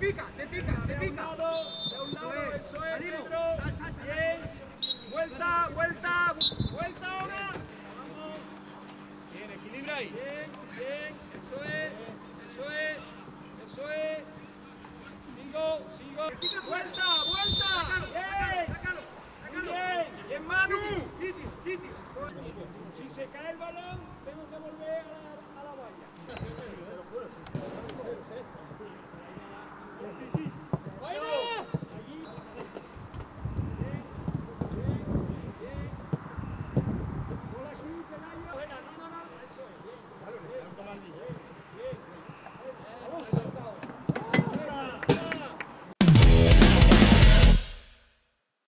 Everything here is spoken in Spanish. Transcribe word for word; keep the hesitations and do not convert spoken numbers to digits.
pica, te pica, te pica. De un lado, de un lado, eso es, Pedro. Bien. Vuelta, vuelta, vuelta ahora. Vamos. Bien, equilibra ahí. Bien, bien, eso es, eso es, eso es. Sigo, sigo. Vuelta, vuelta. Bien. Sácalo, sácalo. Bien, bien, Manu. Sitio, sitio. Si se cae el balón, tengo que volver a la, a la valla. Te lo juro, sí.